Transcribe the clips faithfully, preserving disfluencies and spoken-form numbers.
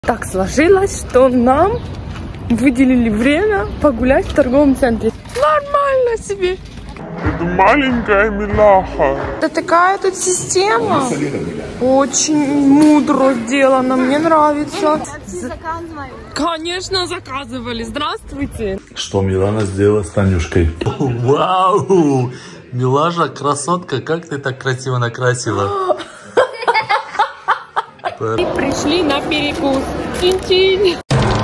Так сложилось, что нам выделили время погулять в торговом центре. Нормально себе. Это маленькая милаха. Это такая тут система. Очень мудро сделано, мне нравится. Конечно, заказывали. Здравствуйте. Что Милана сделала с Танюшкой? Вау! Милаша, красотка, как ты так красиво накрасила? И пришли на перекус. Чин-чин.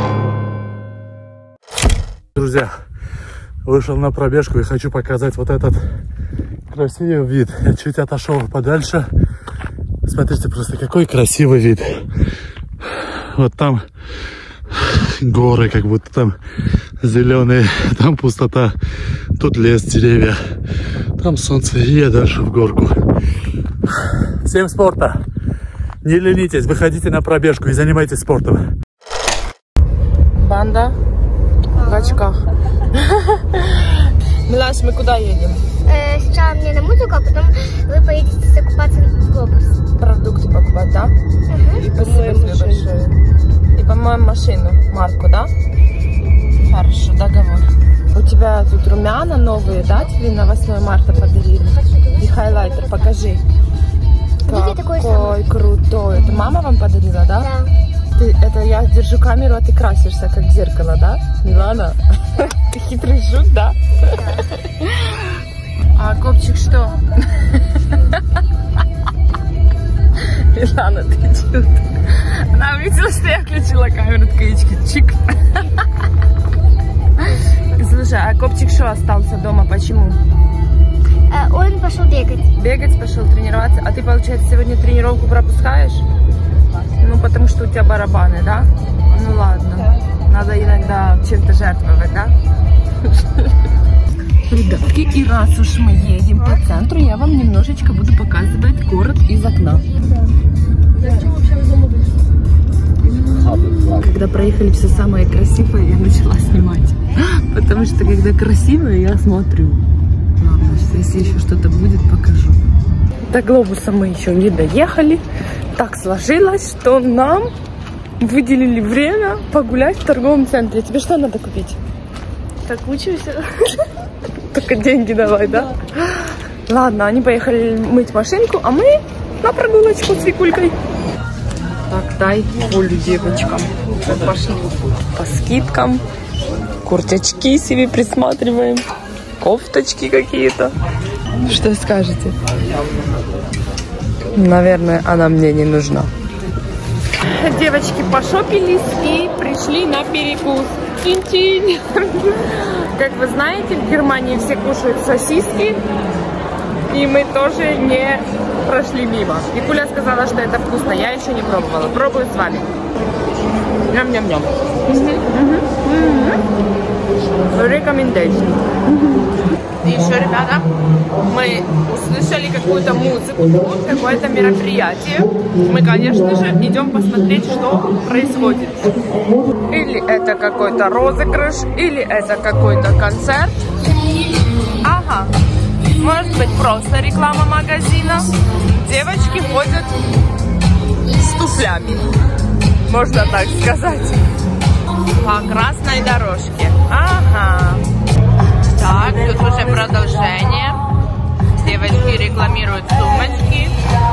Друзья, вышел на пробежку и хочу показать вот этот красивый вид. Я чуть отошел подальше. Смотрите, просто какой красивый вид. Вот там горы, как будто там зеленые, там пустота, тут лес, деревья, там солнце, и я дальше в горку. Всем спорта! Не ленитесь, выходите на пробежку и занимайтесь спортом. Банда в очках. Милаш, мы куда едем? Э, сначала мне на музыку, а потом вы поедете закупаться в глобус. Продукты покупать, да? Угу. И спасибо тебе большое. И по-моему машину, марку, да? Хорошо, договор. У тебя тут румяна новые, да? Тебе на восьмое марта подарили. И хайлайтер, покажи. Какой крутой. Это мама вам подарила, да? Да. Ты, это я держу камеру, а ты красишься, как зеркало, да? Милана? Ты хитрый жут, да? А копчик что? Милана, ты чё? Она увидела, что я включила камеру, ткаечки, чик. Слушай, а копчик что остался дома, почему? Э, он пошел бегать. Бегать пошел, тренироваться. А ты, получается, сегодня тренировку пропускаешь? Ну, потому что у тебя барабаны, да? Ну, ладно. Надо иногда чем-то жертвовать, да? Ребятки, и раз уж мы едем по центру, я вам немножечко буду показывать город из окна. Когда проехали все самое красивое, я начала снимать. Потому что, когда красивое, я смотрю. Ладно, если еще что-то будет, покажу. До глобуса мы еще не доехали. Так сложилось, что нам выделили время погулять в торговом центре. Тебе что надо купить? Так учимся. Только деньги давай, да? Ладно, они поехали мыть машинку, а мы на прогулочку с Викулькой. Так, дай волю девочкам. Пошли по скидкам. Курточки себе присматриваем. Кофточки какие-то. Что скажете? Наверное, она мне не нужна. Девочки пошопились и пришли на перекус. Чин-чин. Как вы знаете, в Германии все кушают сосиски. И мы тоже не прошли мимо. Викуля сказала, что это вкусно. Я еще не пробовала. Пробую с вами. Ням-ням-ням. Recommendation. И еще, ребята, мы услышали какую-то музыку, какое-то мероприятие. Мы, конечно же, идем посмотреть, что происходит. Или это какой-то розыгрыш, или это какой-то концерт. Ага. Может быть, просто реклама магазина. Девочки ходят с туфлями, можно так сказать, по красной дорожке. Ага. Так, тут уже продолжение. Девочки рекламируют сумочки.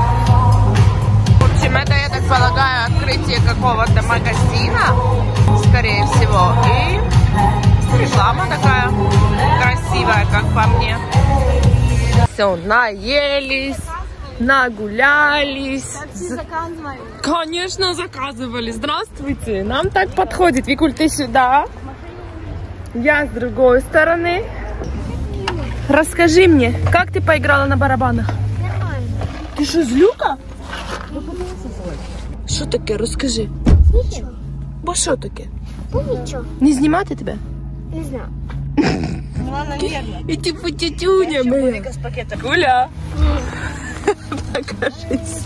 В общем, это, я так полагаю, открытие какого-то магазина, скорее всего. И реклама такая красивая, как по мне. Все, наелись, нагулялись. Заказывали. Конечно, заказывали. Здравствуйте. Нам так подходит. Викуль, ты сюда. Я с другой стороны. Расскажи мне, как ты поиграла на барабанах? Нормально. Ты что, злюка? Що таке? Розкажи. Ничего. Бо що таке? Ну ничего. Не знімати тебе? Не знаю. І типу тютюня моя. Куля. Покажись.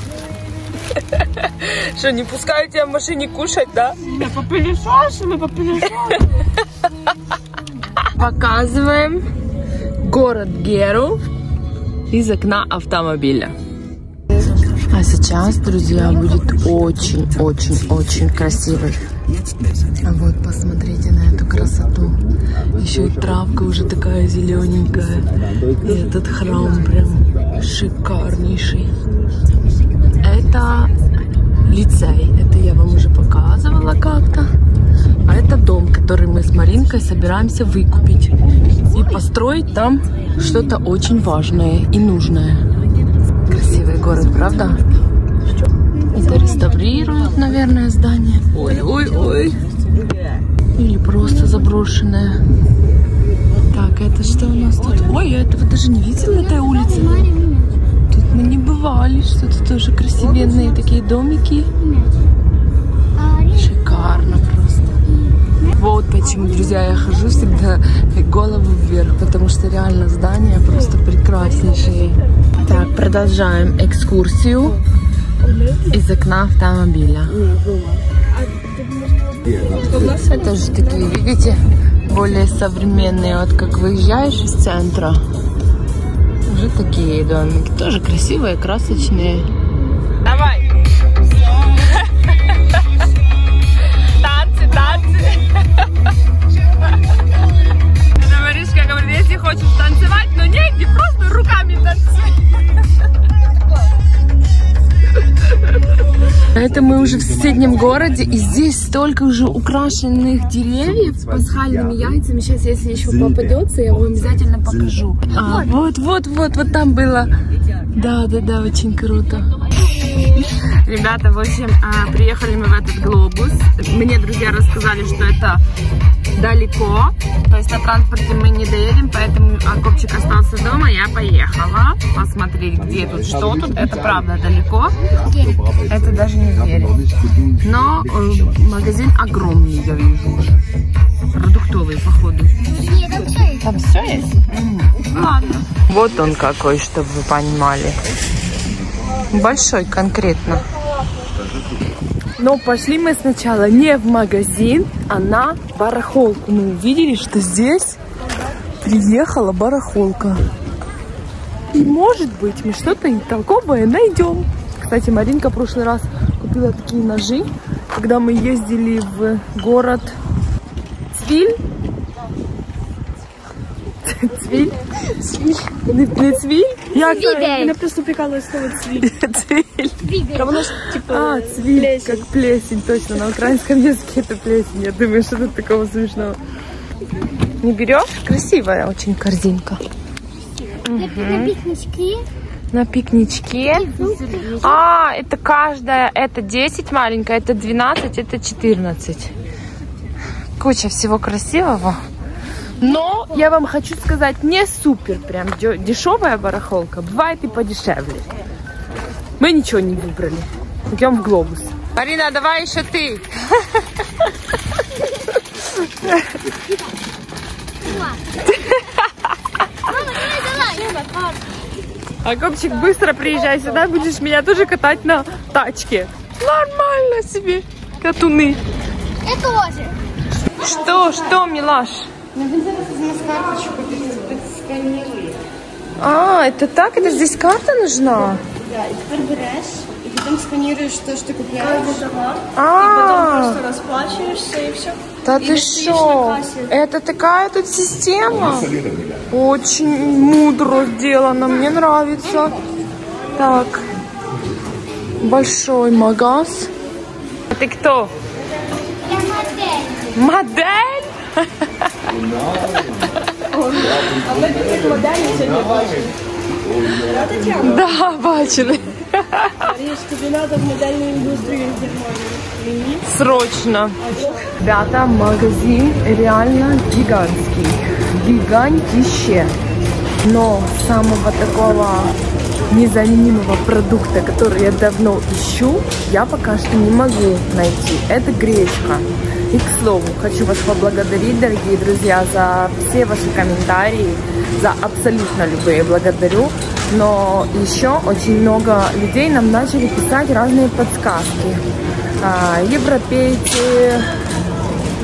Что, не пускают тебя в машине кушать, да? Мы попылесосы, мы попылесосы. Показываем город Геру из окна автомобиля. А сейчас, друзья, будет очень-очень-очень красивый. А вот посмотрите на эту красоту. Еще и травка уже такая зелененькая. И этот храм прям шикарнейший. Это лицей. Это я вам уже показывала как-то. А это дом, который мы с Маринкой собираемся выкупить. И построить там что-то очень важное и нужное. Красивый город, правда? Это реставрируют, наверное, здание. Ой-ой-ой. Или просто заброшенное. Так, это что у нас тут? Ой, я этого даже не видела, этой улицы. Тут мы не бывали. Что-то тоже красивенные такие домики. Шикарно просто. Вот почему, друзья, я хожу всегда голову вверх, потому что реально здания просто прекраснейшие. Так, продолжаем экскурсию из окна автомобиля. Это же такие, видите, более современные. Вот как выезжаешь из центра, уже такие домики. Тоже красивые, красочные. Давай! Танцы, танцы! Это Маришка говорит, если хочешь танцевать, но негде, просто руками танцуй. Это мы уже в соседнем городе, и здесь столько уже украшенных деревьев с пасхальными яйцами. Сейчас, если еще попадется, я вам обязательно покажу. А, вот, вот, вот, вот там было. Да, да, да, очень круто. Ребята, в общем, приехали мы в этот глобус. Мне друзья рассказали, что это далеко, то есть на транспорте мы не доедем, поэтому Акопчик остался дома, я поехала посмотреть, где тут, что тут. Это правда далеко, это даже не верю. Но э, магазин огромный, я вижу уже. Продуктовый, походу. Нет, там все есть. Там все есть? Mm. Ладно. Вот он какой, чтобы вы понимали. Большой конкретно. Но пошли мы сначала не в магазин, а на барахолку. Мы увидели, что здесь приехала барахолка. И может быть мы что-то толковое найдем. Кстати, Маринка в прошлый раз купила такие ножи, когда мы ездили в город Цвиль. Цвиль? Цвиль? Не Цвиль? Я Цвиль. просто прикалываюсь слово Цвиль. Цвиль. А, Цвиль, как плесень, точно. На украинском языке это плесень. Я думаю, что тут такого смешного. Не берешь? Красивая очень корзинка. На пикнички. На пикничке. А, это каждая, это десять маленькая, это двенадцать, это четырнадцать. Куча всего красивого. Но я вам хочу сказать, не супер прям дешевая барахолка. Бывает и подешевле. Мы ничего не выбрали. Идем в глобус. Марина, давай еще ты. Акопчик, быстро приезжай сюда, будешь меня тоже катать на тачке. Нормально себе, катуны. Я тоже. Что, что, милаш? А, это так? Это здесь карта нужна? Да, и теперь берешь, и потом сканируешь то, что купляешь. А, и потом просто расплачиваешься, и все. Да ты что? Это такая тут система? Очень мудро сделано, мне нравится. Так, большой магаз. А ты кто? Я модель. Модель? Да, бачили. Тебе надо в модельную индустрию в Германию. Срочно. Ребята, магазин реально гигантский. Гигантище. Но самого такого незаменимого продукта, который я давно ищу, я пока что не могу найти. Это гречка. И, к слову, хочу вас поблагодарить, дорогие друзья, за все ваши комментарии, за абсолютно любые благодарю. Но еще очень много людей нам начали писать разные подсказки. Европейцы,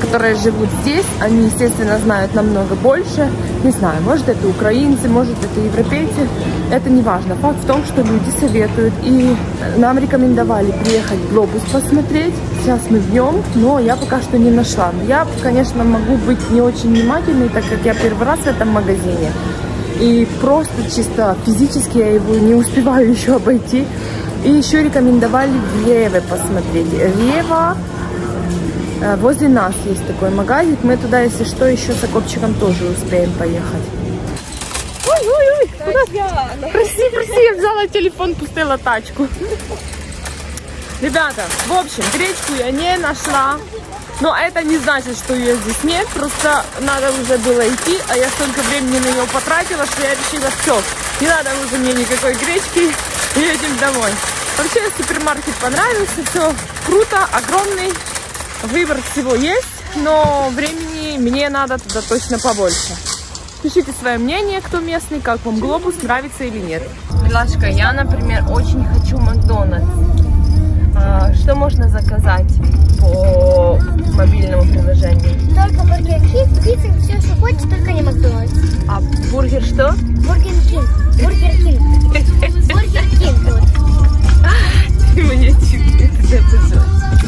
которые живут здесь, они, естественно, знают намного больше. Не знаю, может, это украинцы, может, это европейцы. Это не важно. Факт в том, что люди советуют. И нам рекомендовали приехать в Глобус посмотреть. Сейчас мы в нем, но я пока что не нашла. Но я, конечно, могу быть не очень внимательной, так как я первый раз в этом магазине. И просто чисто физически я его не успеваю еще обойти. И еще рекомендовали в Реве посмотреть. Рева, возле нас есть такой магазин. Мы туда, если что, еще с Акопчиком тоже успеем поехать. Ой-ой-ой! Прости, прости, я взяла телефон, пустила тачку. Ребята, в общем, гречку я не нашла. Но это не значит, что ее здесь нет. Просто надо уже было идти, а я столько времени на нее потратила, что я решила, все, не надо уже мне никакой гречки, едем домой. Вообще супермаркет понравился, все круто, огромный, выбор всего есть, но времени мне надо туда точно побольше. Пишите свое мнение, кто местный, как вам Глобус, нравится или нет. Милашка, я, например, очень хочу Макдональдс. А, что можно заказать по мобильному приложению? Только Бургер Кинг, пицца, все, что хочешь, только не Макдональдс. А бургер что? Бургер Кинг. Бургер Кинг. Бургер Кинг. Вот. Ты мне чуть-чуть.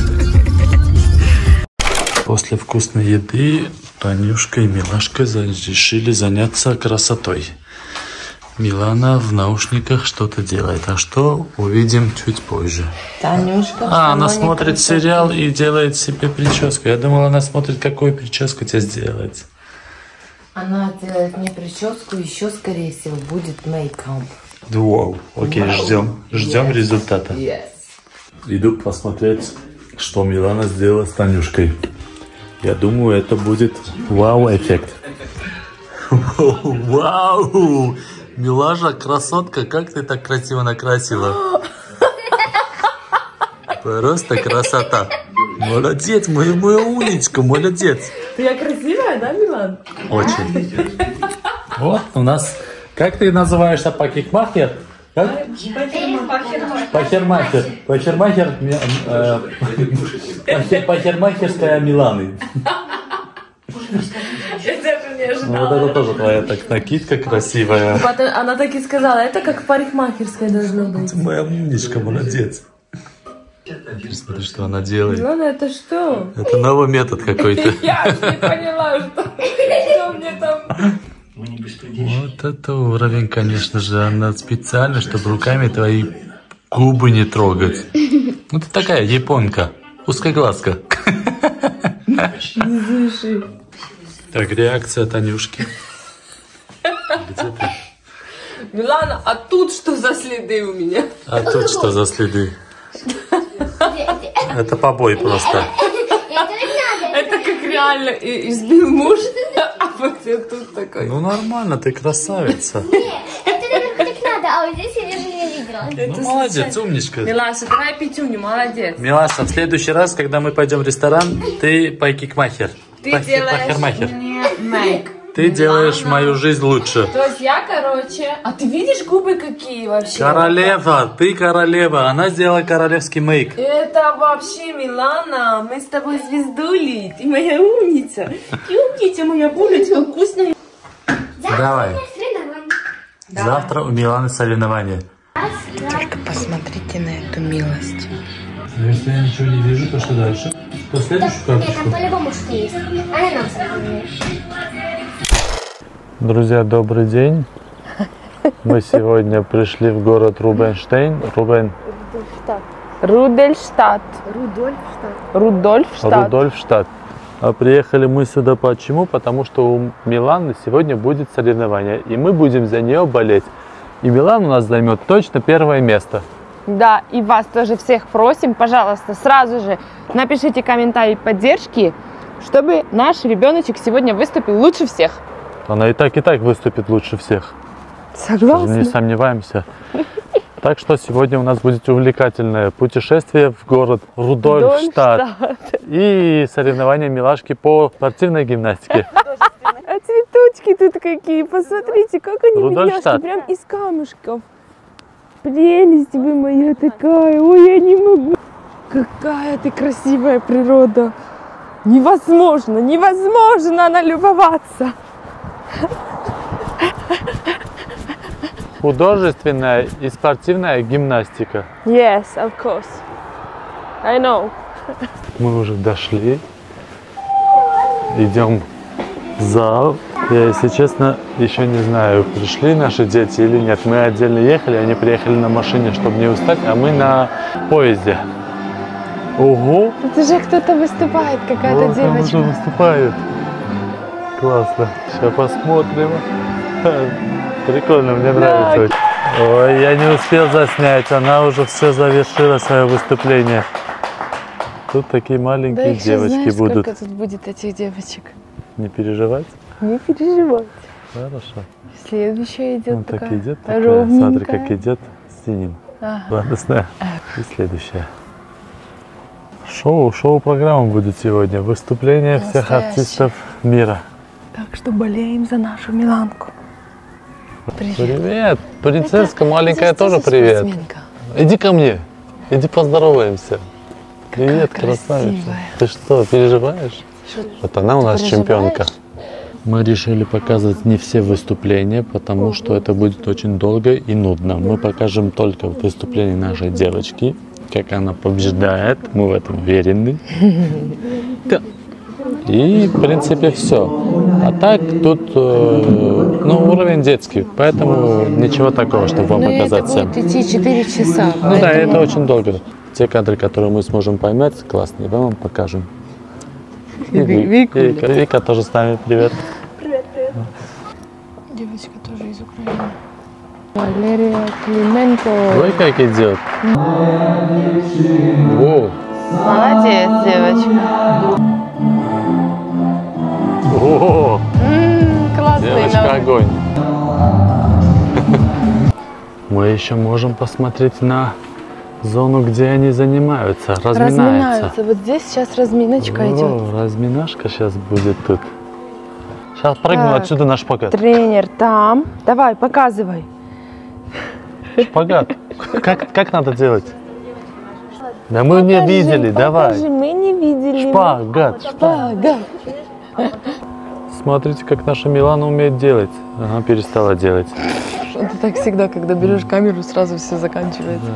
После вкусной еды Танюшка и Милашка решили заняться красотой. Милана в наушниках что-то делает, а что увидим чуть позже. Танюшка. А, она смотрит сериал и делает себе прическу. Я думала, она смотрит, какую прическу тебе сделать. Она делает мне прическу, еще, скорее всего, будет мейкап. Вау, окей, ждем, ждем Yes. результата. Yes. Иду посмотреть, что Милана сделала с Танюшкой. Я думаю, это будет вау-эффект. Вау! Милаша, красотка, как ты так красиво накрасила? Просто красота. Молодец, моя, моя умничка, молодец. Я красивая, да, Милан? Очень. Вот у нас... Как ты называешься, пакетмахер? Как? Пахермахер. Пахермахер. Э, Пахермахерская Миланы. Ну, вот это тоже твоя так накидка красивая. Она так и сказала, это как в парикмахерской должно быть. Моя умничка, молодец. Смотри, что она делает. Милана, это что? Это новый метод какой-то. Я не поняла, что, что мне там... Вот это уровень, конечно же. Она специально, чтобы руками твои губы не трогать. Ну, ты такая японка. Узкоглазка. Так, реакция Танюшки. Где ты? Милана, а тут что за следы у меня? А тут что за следы? Это побой просто. Это как реально избил муж, а вот я тут такой. Ну нормально, ты красавица. Это так надо, а вот здесь я даже не видела. Ну молодец, умничка. Милаша, давай пятюню, молодец. Милаша, в следующий раз, когда мы пойдем в ресторан, ты пайкикмахер. Ты делаешь мне мейк. Ты делаешь мою жизнь лучше. То есть я, короче... А ты видишь губы какие вообще? Королева, ты королева. Она сделала королевский мейк. Это вообще, Милана, мы с тобой звездули. Ты моя умница. Ты умница, моя булочка вкусная. Давай. Завтра у Миланы соревнования. Только посмотрите на эту милость. Если я ничего не вижу, то что дальше? То следующую Нет, карточку. там по-любому что есть. Ананас. Друзья, добрый день. Мы сегодня пришли в город Рубинштейн. Рубен... Рудольштадт. Рудольфштадт. Рудольфштадт. Рудольфштадт. А приехали мы сюда почему? Потому что у Миланы сегодня будет соревнование. И мы будем за нее болеть. И Милан у нас займет точно первое место. Да, и вас тоже всех просим, пожалуйста, сразу же напишите комментарий поддержки, чтобы наш ребеночек сегодня выступил лучше всех. Она и так, и так выступит лучше всех. Согласна? Не сомневаемся. Так что сегодня у нас будет увлекательное путешествие в город Рудольфштадт. И соревнования Милашки по спортивной гимнастике. А цветочки тут какие, посмотрите, как они Рудольфштадт. прям из камушков. Прелесть вы моя такая, ой, я не могу. Какая ты красивая природа. Невозможно, невозможно налюбоваться. Художественная и спортивная гимнастика. Yes, of course. I know. Мы уже дошли. Идем в зал. Я, если честно, еще не знаю, пришли наши дети или нет. Мы отдельно ехали, они приехали на машине, чтобы не устать, а мы на поезде. Ого! Тут уже кто-то выступает, какая-то Вот там девочка. уже выступает. Классно. Сейчас посмотрим. Прикольно, мне нравится. Очень. Ой, я не успел заснять, она уже все завершила свое выступление. Тут такие маленькие Да, девочки знаешь, будут. сколько тут будет этих девочек? Не переживать? Не переживайте. Хорошо. Следующая идет Ну так такая идет, такая. ровненькая. Смотри, как идет синим. Ага. Радостная. И следующая. Шоу, шоу-программа будет сегодня. Выступление всех Настоящее. артистов мира. Так что болеем за нашу Миланку. Привет. Привет! Принцесска маленькая Здесь тоже тоже привет. спортсменка. Иди ко мне. Иди поздороваемся. Привет, красавица. красивая. Ты что, переживаешь? Вот она у нас чемпионка. Мы решили показывать не все выступления, потому что это будет очень долго и нудно. Мы покажем только выступление нашей девочки, как она побеждает. Мы в этом уверены. Да. И, в принципе, все. А так, тут э, ну, уровень детский, поэтому ничего такого, чтобы вам Но показать это всем. будет идти четыре часа. Ну да, это очень долго. Те кадры, которые мы сможем поймать, классные, мы вам покажем. И Ви- Вику. Вика, Вика тоже с нами, привет. Девочка тоже из Украины. Валерия Клименко. Ой, как идет. Воу. Молодец, девочка. О, М, классный. девочка, но- огонь. Мы еще можем посмотреть на зону, где они занимаются, разминаются. Разминаются. Вот здесь сейчас разминочка идет. О, разминашка сейчас будет тут. Сейчас прыгну Так. отсюда на шпагат. Тренер там. Давай, показывай. Шпагат. Как, как надо делать? Да мы не Покажи, видели, давай. покажи, мы не видели. Шпагат. Шпагат. Смотрите, как наша Милана умеет делать. Ага, перестала делать. Это так всегда, когда берешь камеру, сразу все заканчивается.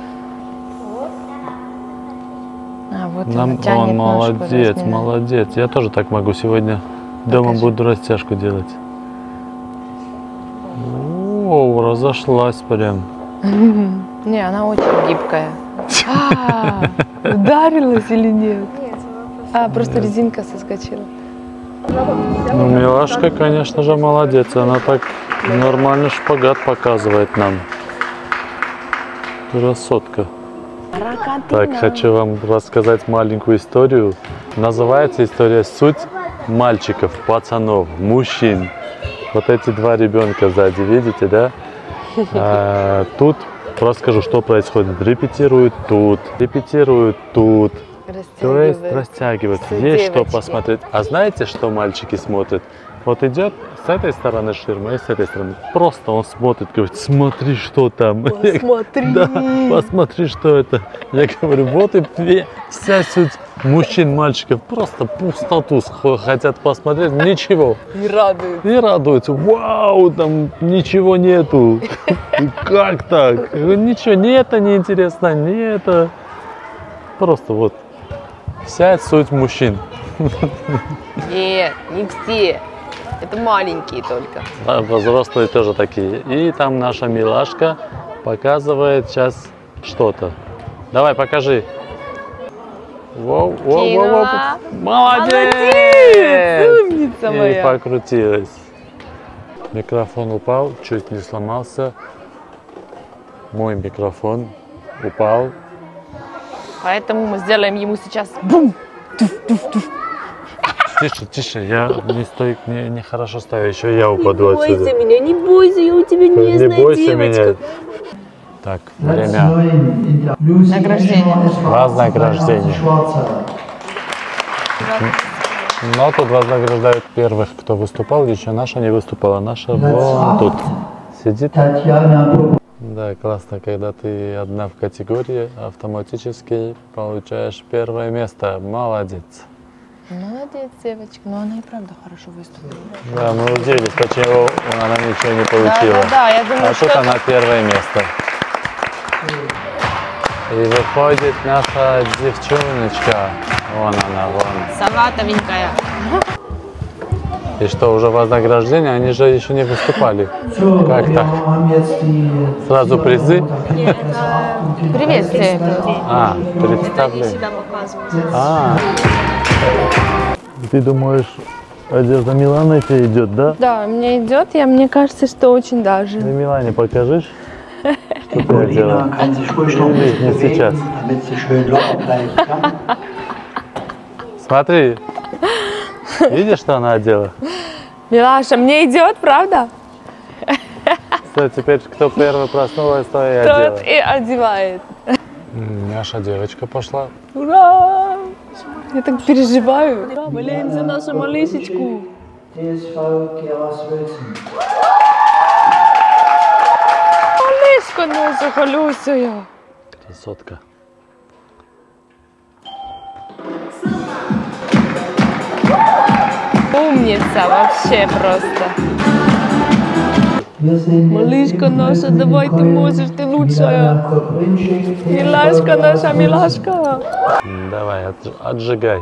А вот Нам, он тянет он ножку, молодец, разминает. молодец. Я тоже так могу сегодня. Дома Покажи. буду растяжку делать. О, разошлась прям. Не, она очень гибкая. А, ударилась или нет? А, просто резинка соскочила. Ну, Милашка, конечно же, молодец. Она так нормально шпагат показывает нам. Красотка. Так, хочу вам рассказать маленькую историю. Называется история «Суть мальчиков, пацанов, мужчин». Вот эти два ребенка сзади, видите, да? А, тут расскажу, что происходит. Репетируют тут, репетируют тут. То есть растягиваются. Все Есть что девочки. посмотреть. А знаете, что мальчики смотрят? Вот идет с этой стороны ширма и с этой стороны. Просто он смотрит, говорит, смотри, что там. Посмотри. Да, посмотри, что это. Я говорю, вот и ве- вся суть мужчин, мальчиков. Просто пустоту сх- хотят посмотреть. Ничего. Не радует. И радуются. Вау, там ничего нету. И как так? Я говорю, ничего, не это неинтересно, не это. Просто вот. Вся суть мужчин. Нет, не все. Это маленькие только. А взрослые тоже такие. И там наша милашка показывает сейчас что-то. Давай, покажи. Воу, воу, воу, воу. Кинула. Молодец! Умница И моя. покрутилась. Микрофон упал, чуть не сломался. Мой микрофон упал. Поэтому мы сделаем ему сейчас бум. Тише, тише, я не стой, не, не хорошо ставлю, еще я упаду отсюда. меня, не бойся, я у тебя Не бойся меня. Так, время Награждение. вознаграждения. Но тут вознаграждают первых, кто выступал, еще наша не выступала, наша вон тут сидит. Да, классно, когда ты одна в категории, автоматически получаешь первое место. Молодец. Молодец, девочка. Но она и правда хорошо выступила. Да, мы удивились, почему она ничего не получила. Да, да, да, я думаю, а что... тут она первое место. И выходит наша девчоночка. Вон она, вон. Салатовенькая. И что, уже вознаграждение? Они же еще не выступали. Как так? Сразу призы? Приветствие. А, представляю. А, ты думаешь, одежда Миланы тебе идет, да? Да, мне идет, я мне кажется, что очень даже. Ты Милане покажешь, что ты одела? Или не сейчас? Смотри, видишь, что она одела? Милаша, мне идет, правда? Что, теперь кто первый проснулась, то и одела. Тот и одевает. Наша девочка пошла. Ура! Я так переживаю. Ура, болеем за нашу малышечку. Малышка наша холюсая. Красотка. Умница вообще просто. Малышка наша, давай, ты можешь, ты лучшая. Милашка наша, милашка. Давай, от- отжигай.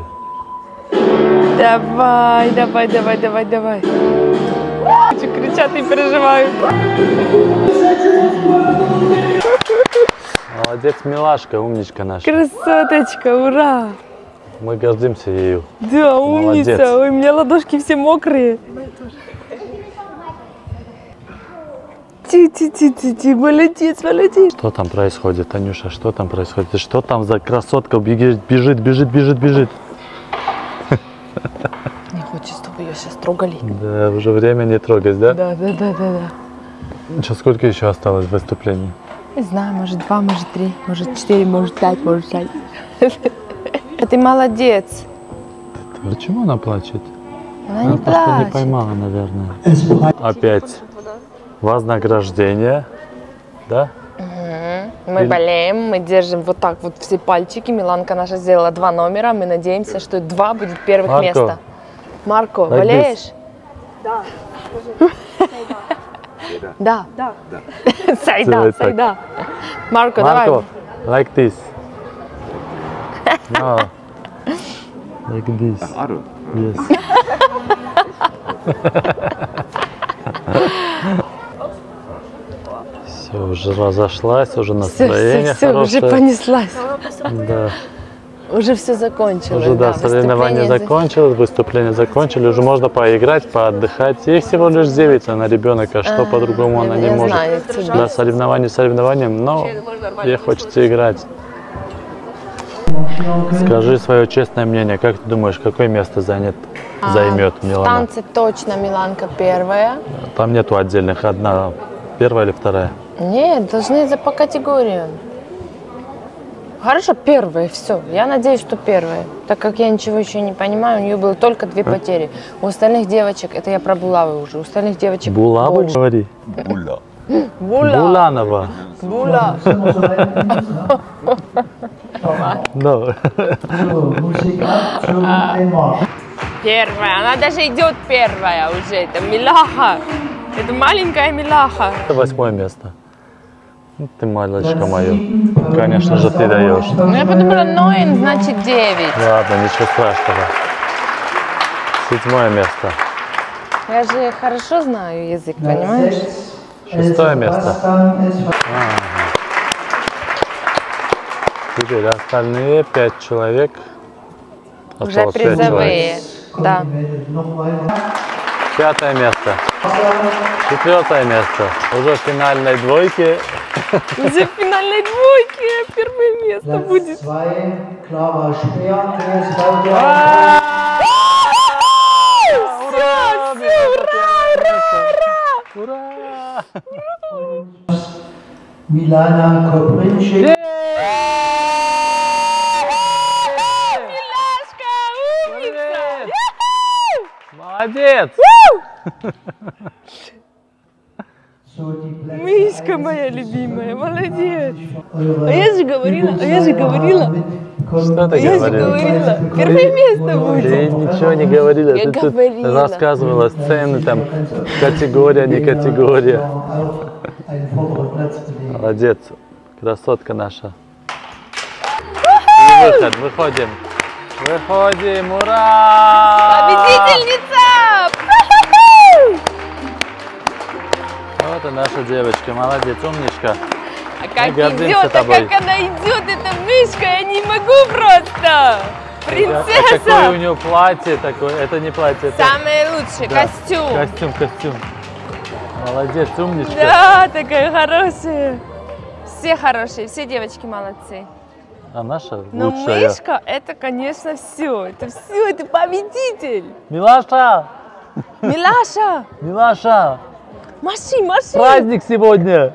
Давай, давай, давай, давай, давай. Кричат и переживают. Молодец, милашка, умничка наша. Красоточка, ура. Мы гордимся ею. Да, умница. Молодец. Ой, у меня ладошки все мокрые. Ти-ти-ти-ти-ти, молодец, молодец. Что там происходит, Танюша? Что там происходит? Что там за красотка бежит, бежит, бежит, бежит, бежит? Не хочет, чтобы ее сейчас трогали. Да, уже время не трогать, да? Да, да, да, да, да. Сейчас сколько еще осталось выступлений? Не знаю, может два, может три, может четыре, может пять, может шесть. Ты молодец. Почему она плачет? Она Она не просто не плачет. поймала, наверное. Опять вознаграждение, да? Мы болеем, мы держим вот так вот все пальчики. Миланка наша сделала два номера. Мы надеемся, что два будет первых Марко. места. Марко, Like болеешь? Да. Да. Да. Сайда, Делай так. сайда. Марко, давай. Marco, like this. No. Like this. Yes. Все, уже разошлась, уже Все, настроение все, все, уже хорошее. понеслась. Да. Уже все закончилось. Уже, да, соревнования выступление закончилось, выступления закончили, уже можно поиграть, поотдыхать. Ей всего лишь девять, она ребенок, а что по-другому она не я может. знаю, тебе. Да, соревнования соревнованием, но ей хочется играть. Скажи свое честное мнение, как ты думаешь, какое место занят, займет В Милана? танце точно Миланка первая. Там нету отдельных, одна, первая или вторая? Нет, должны за по категориям. Хорошо, первая, все. Я надеюсь, что первая. Так как я ничего еще не понимаю, у нее было только две потери. У остальных девочек, это я про Булавы уже, у остальных девочек Булаву больше. говори? Була. Буланова. Була. No. Первая, она даже идет первая уже. Это Милаха. Это маленькая Милаха. Это восьмое место. Ну, ты малышка моя. Конечно же, ты даешь. Ну, я подумала, Ноин значит девять. Ладно, ничего страшного. Седьмое место. Я же хорошо знаю язык, понимаешь? Шестое место. Ага. Теперь остальные пять человек. Уже Осталось пять призовые. Да. человек. Пятое место. Четвертое место. Уже в финальной двойке. Уже в финальной двойке первое место будет. Все, все, ура, ура, ура! Ура! Milana Koprinchik. Милашка, умница! Молодец! Мишка моя любимая, молодец! А я же говорила, а я же говорила, Что ты Я же говорила? говорила, первое место будет. Ты ничего не говорила, Я ты тут говорила. рассказывала сцены, там, категория, не категория. Молодец, красотка наша. И выход, выходим. Выходим, ура! Победительница! Вот и наша девочка, молодец, умничка. А как гордимся идет, а тобой. как она идет, эта мышка, я не могу просто. А Принцесса. какое у нее платье такое? Это не платье, это Самое лучшее, да, костюм. костюм, костюм. Молодец, умничка. Да, такая хорошая. Все хорошие, все девочки молодцы. А наша Но лучшая. мышка, это, конечно, все. Это все, это победитель. Милаша! Милаша, Милаша! маши, маши. Праздник сегодня!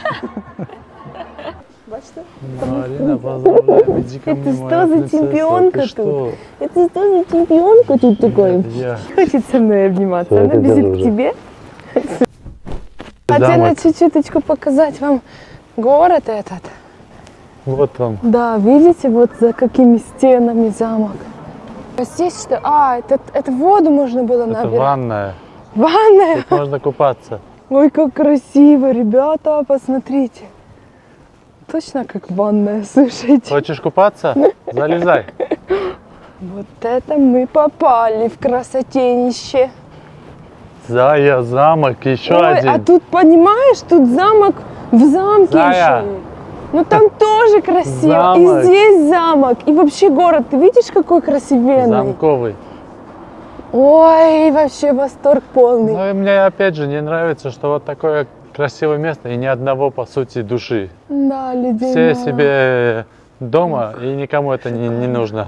Марина, поздравляю, иди ко мне, моя что за принцесса. чемпионка Ты что? Это что за чемпионка тут такой? Это я. Хочет со мной обниматься. Всё, Она это бежит уже. к тебе. Хотела Замок. чуть-чуточку показать вам город этот. Вот он. Да, видите, вот за какими стенами замок. А здесь что? А, это, это воду можно было Это набирать. ванная. Ванная. Тут можно купаться. Ой, как красиво, ребята, посмотрите. Точно как ванная, слушайте. Хочешь купаться? Залезай. Вот это мы попали в красотенище. Зая, замок, еще Ой, один. а тут, понимаешь, тут замок в замке Зая. еще. Ну там тоже красиво. Замок. И здесь замок. И вообще город, ты видишь, какой красивенный? Замковый. Ой, вообще восторг полный. Ну и мне опять же не нравится, что вот такое красивое место и ни одного, по сути, души. Да, людей Все мало. себе дома и никому это не, не нужно.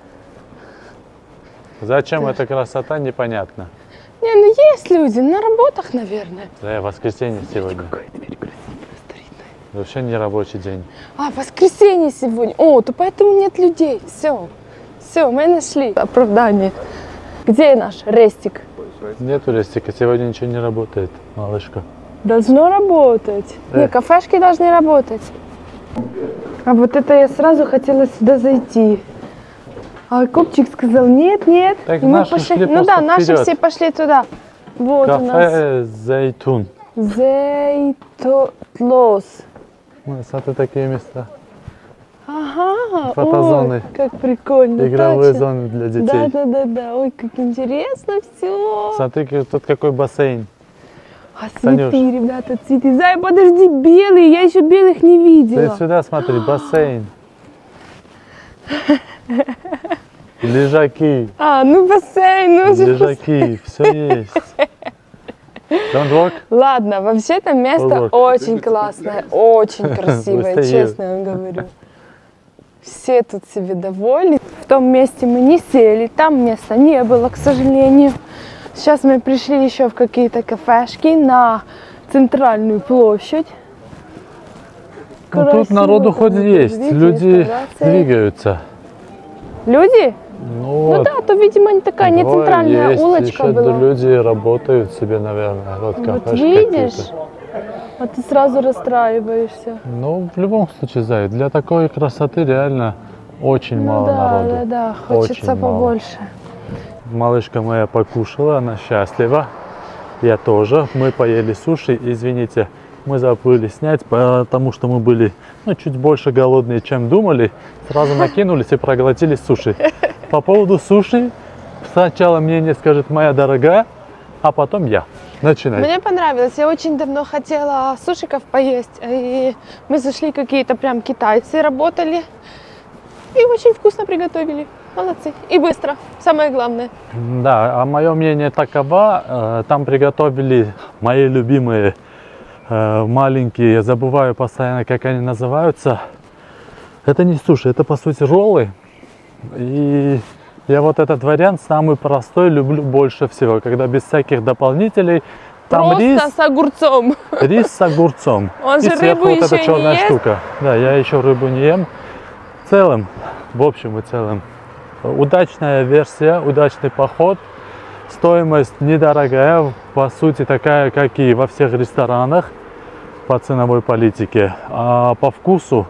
Зачем эта красота, непонятно. Не, ну есть люди, на работах, наверное. Да, воскресенье сегодня. Какая дверь красивая, старинная. Вообще не рабочий день. А, воскресенье сегодня. О, то поэтому нет людей. Все, все, мы нашли оправдание. Где наш рестик? Нету листика, сегодня ничего не работает, малышка. Должно работать. Э. Не, кафешки должны работать. А вот это я сразу хотела сюда зайти. А Копчик сказал, нет, нет. Так И мы наши пошли. шли Ну просто да, наши вперед. все пошли туда. Вот у нас. Кафе Зайтун. Зейтотлос. Ну, смотри, такие места. Ага, Фотозоны. ой, как прикольно. Игровые точно. зоны для детей. Да, да, да, да. Ой, как интересно все. Смотри, как- тут какой бассейн. А Танюш. цветы, ребята, цветы. Зай, подожди, белые, я еще белых не Ты видела. сюда смотри, бассейн. Лежаки, А, ну бассейн, ну же. лежаки, все есть. Don't walk? Ладно, вообще там место Walk. очень классное, очень красивое, Устаю. честно вам говорю. Все тут себе довольны. В том месте мы не сели, там места не было, к сожалению. Сейчас мы пришли еще в какие-то кафешки на центральную площадь. Ну, тут Красиво народу там, хоть вот, есть, видите, люди реставрация. двигаются. Люди? Ну, Ну вот, да, то, видимо, не такая, не двое центральная есть, улочка еще была. люди работают себе, наверное. Вот, Вот кафешки видишь, какие-то. а ты сразу расстраиваешься. Ну, в любом случае, Зай, для такой красоты реально очень Ну мало да, народу. да, да, хочется Очень мало. побольше. Малышка моя покушала, она счастлива. Я тоже. Мы поели суши. Извините, мы забыли снять, потому что мы были ну, чуть больше голодные, чем думали. Сразу накинулись и проглотили суши. По поводу суши, сначала мнение скажет моя дорогая, а потом я. Начинай. Мне понравилось. Я очень давно хотела сушиков поесть. И мы зашли, какие-то прям китайцы работали. И очень вкусно приготовили. Молодцы. И быстро. Самое главное. Да, а мое мнение таково. Э, Там приготовили мои любимые э, маленькие, я забываю постоянно, как они называются. Это не суши, это по сути роллы. И я вот этот вариант самый простой люблю больше всего, когда без всяких дополнителей. Там Просто рис, с огурцом. рис с огурцом. Он И же сверху рыбу вот эта еще не черная ест? штука. Да, я еще рыбу не ем. В целом, в общем и целом, удачная версия, удачный поход. Стоимость недорогая, по сути такая, как и во всех ресторанах по ценовой политике. А по вкусу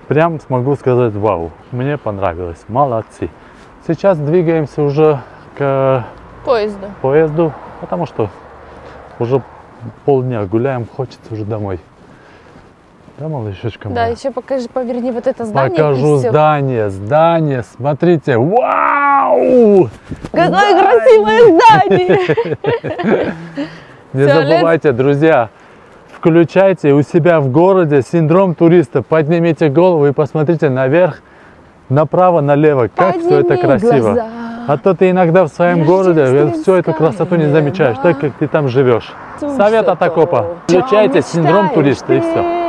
прям смогу сказать вау. Мне понравилось. Молодцы. Сейчас двигаемся уже к Поезду. поезду, потому что уже полдня гуляем, хочется уже домой. Да, малышечка Да, моя? еще покажи, поверни вот это здание. Покажу и всё. здание, здание, смотрите, вау! Какое красивое здание! Не Всё, забывайте, друзья, включайте у себя в городе синдром туриста, поднимите голову и посмотрите наверх, направо, налево, как все это Подними красиво. глаза. А то ты иногда в своем городе Рождественское всю эту красоту не замечаешь, так как ты там живешь. Слушай, Совет от Акопа. Включайте Чё синдром мечтаешь туриста и ты? все.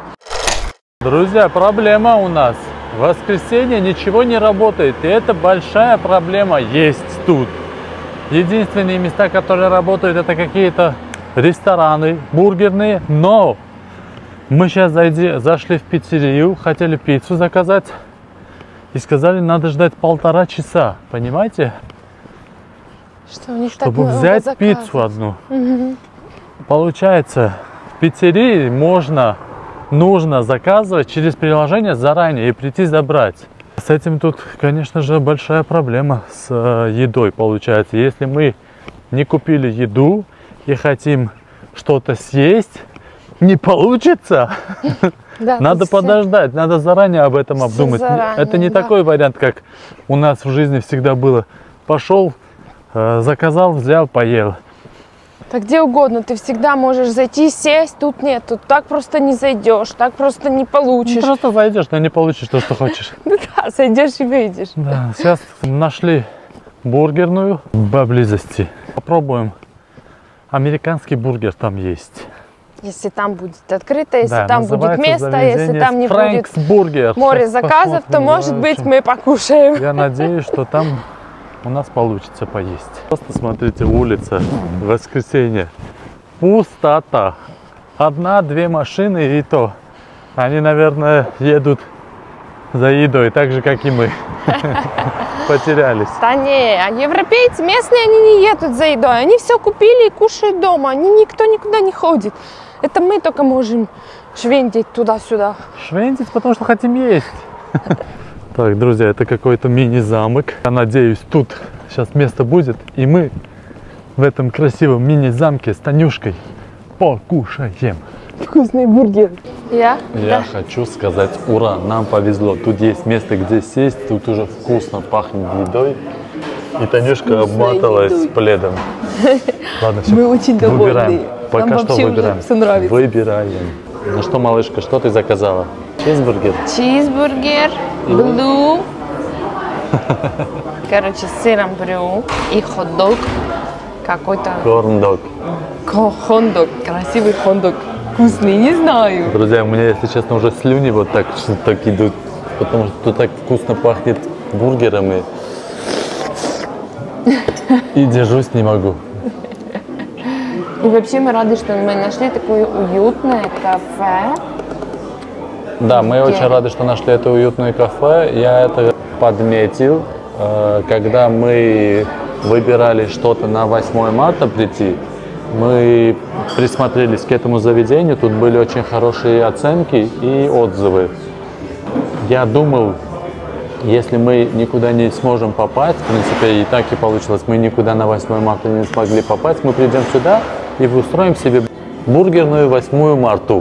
Друзья, проблема у нас. В воскресенье ничего не работает, и это большая проблема есть тут. Единственные места, которые работают, это какие-то рестораны, бургерные, но мы сейчас зайди, зашли в пиццерию, хотели пиццу заказать, и сказали, надо ждать полтора часа, понимаете? Что у них Чтобы так много взять заказов. пиццу одну. Получается, в пиццерии можно, нужно заказывать через приложение заранее и прийти забрать. С этим тут, конечно же, большая проблема с э, едой получается. Если мы не купили еду и хотим что-то съесть, не получится. Да, Надо тут всё- подождать, надо заранее об этом обдумать. заранее, Это не да. такой вариант, как у нас в жизни всегда было. Пошел, э, заказал, взял, поел. Так где угодно, ты всегда можешь зайти, сесть, тут нет, тут так просто не зайдешь, так просто не получишь. Просто зайдешь, но не получишь то, что хочешь. Ну да, зайдешь и выйдешь. Да, сейчас нашли бургерную поблизости. Попробуем. Американский бургер там есть. Если там будет открыто, если Да, там будет называется место, если заведение там не Фрэнкс будет бургер. море Сейчас заказов, то, посмотрим, может да, быть, что. мы покушаем. Я надеюсь, что там у нас получится поесть. Просто смотрите, улица, воскресенье. Пустота. Одна-две машины и то. Они, наверное, едут за едой, так же, как и мы. Потерялись. Да не, а европейцы местные, они не едут за едой, они все купили и кушают дома, они никто никуда не ходит. Это мы только можем швендить туда-сюда. Швендить, потому что хотим есть. Так, друзья, это какой-то мини-замок. Я надеюсь, тут сейчас место будет, и мы в этом красивом мини-замке с Танюшкой покушаем. Вкусный бургер. Я? Я хочу сказать ура, нам повезло. Тут есть место, где сесть, тут уже вкусно пахнет едой. И Танюшка обматалась едой. пледом. Ладно, все, Мы очень довольны. выбираем. Пока Нам что вообще уже выбираем. всё нравится. Выбираем. Ну что, малышка, что ты заказала? Чизбургер? Чизбургер, блю, короче, с сыром брю и хот-дог. Какой-то Корн-дог. хот-дог, красивый хот-дог. Вкусный, не знаю. Друзья, у меня, если честно, уже слюни вот так, что так идут, потому что тут так вкусно пахнет бургерами. И держусь не могу. И вообще мы рады, что мы нашли такое уютное кафе. Да, мы Где? очень рады, что нашли это уютное кафе. Я это подметил, э, когда мы выбирали что-то на восьмое марта прийти. Мы присмотрелись к этому заведению, тут были очень хорошие оценки и отзывы. Я думал, если мы никуда не сможем попасть, в принципе, и так и получилось, мы никуда на восьмое марта не смогли попасть, мы придем сюда и устроим себе бургерную восьмое марта.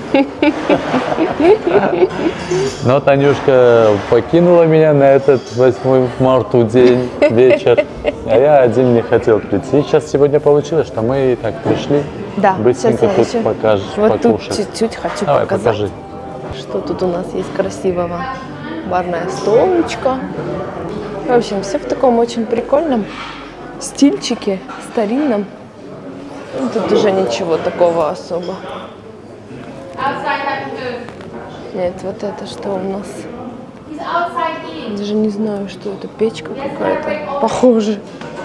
Но Танюшка покинула меня на этот восьмое марта день, вечер, а я один не хотел прийти. Сейчас сегодня получилось, что мы и так пришли. Да, Быстренько сейчас я тут еще покажешь, вот тут покушать. чуть-чуть хочу Давай, показать. покажи. Что тут у нас есть красивого? Барная столочка. В общем, все в таком очень прикольном стильчике, старинном. Ну, тут уже ничего такого особо. Нет, вот это что у нас? Даже не знаю, что это, печка какая-то. Похоже.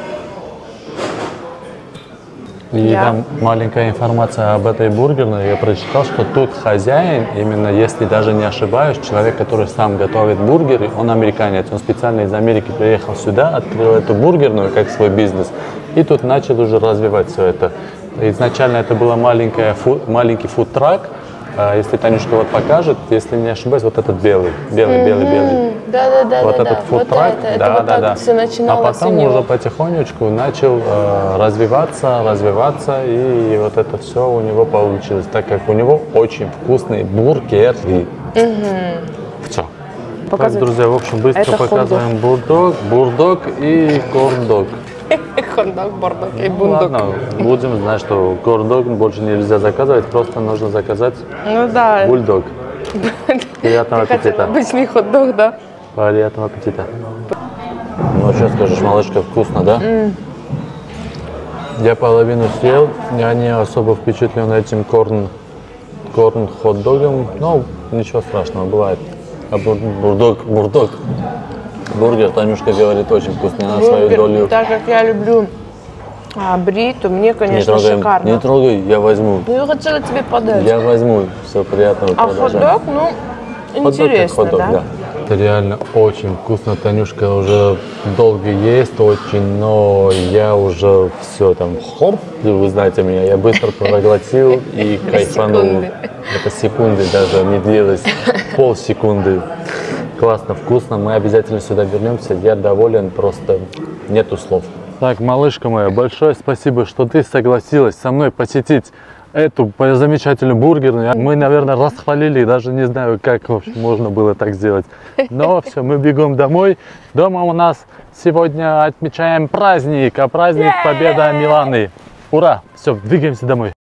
И Я- там маленькая информация об этой бургерной. Я прочитал, что тут хозяин, именно если даже не ошибаюсь, человек, который сам готовит бургеры, он американец. Он специально из Америки приехал сюда, открыл эту бургерную как свой бизнес. И тут начал уже развивать все это. Изначально это был маленький фуд-трак, А, если Танюшка вот покажет, если не ошибаюсь, вот этот белый, белый, белый, белый. Да, да, да. Вот да, этот да. фудтрак, вот это, да, это вот да, так да. все начиналось. А потом у него. уже потихонечку начал э, развиваться, развиваться, и вот это все у него получилось, так как у него очень вкусные бургеры. Угу. Все. Так, друзья, в общем, быстро Это показываем бурдог, бурдог и кордог. Хот-дог, бордог и Ну, бундук. ладно, будем знать, что кордог больше нельзя заказывать, просто нужно заказать Ну да. бульдог. Приятного Ты хотела аппетита. обычный хот-дог, да? Приятного аппетита. Ну что скажешь, малышка, вкусно, да? Mm. Я половину съел, я не особо впечатлен этим корн, корн хот-догом, но ничего страшного, бывает. А бур, бурдог, бурдог, бургер, Танюшка говорит, очень вкусный, на свою Бургер, долю. так как я люблю а, бри, то мне, Не конечно, трогай, шикарно. не трогай, я возьму. Ну, я хотела тебе подать. Я возьму, все приятного. А хот-дог, ну, интересно, хот-дог, да? да? Это реально очень вкусно. Танюшка уже долго ест очень, но я уже все там хоп, вы знаете меня, я быстро проглотил и кайфанул. секунды. Это секунды даже, не длилось, полсекунды. Классно, вкусно, мы обязательно сюда вернемся, я доволен, просто нету слов. Так, малышка моя, большое спасибо, что ты согласилась со мной посетить эту замечательную бургерную. Мы, наверное, расхвалили, даже не знаю, как вообще можно было так сделать. Но все, мы бегом домой. Дома у нас сегодня отмечаем праздник, а праздник Победа Миланы. Ура! Все, двигаемся домой.